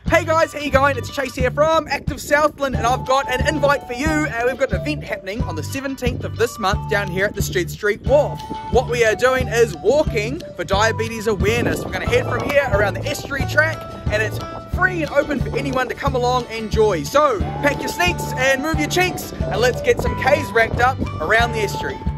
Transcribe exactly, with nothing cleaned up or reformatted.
Hey guys, how you going? It's Chase here from Active Southland, and I've got an invite for you. Uh, we've got an event happening on the seventeenth of this month down here at the Stead St Wharf. What we are doing is walking for diabetes awareness. We're going to head from here around the estuary track, and it's free and open for anyone to come along and enjoy. So pack your sneaks and move your cheeks, and let's get some K's racked up around the estuary.